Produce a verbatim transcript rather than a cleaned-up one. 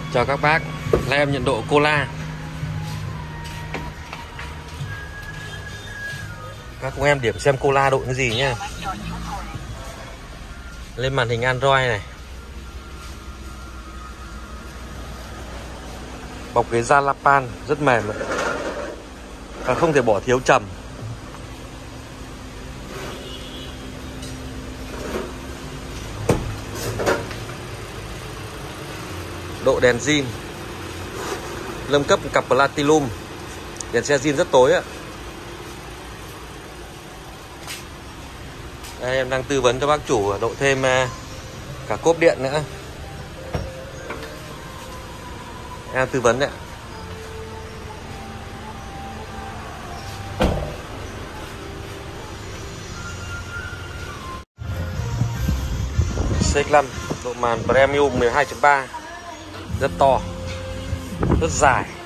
Chào các bác, nay em nhận độ Cola. Các cô em điểm xem Cola độ cái gì nhá. Lên màn hình Android này. Bọc ghế da Lapan rất mềm ạ. Và không thể bỏ thiếu trầm. Độ đèn zin nâng cấp cặp Platinum. Đèn xe zin rất tối ạ. Đây, em đang tư vấn cho bác chủ độ thêm cả cốp điện nữa. Em tư vấn đấy ạ. xê ích năm độ màn Premium mười hai chấm ba, rất to, rất dài.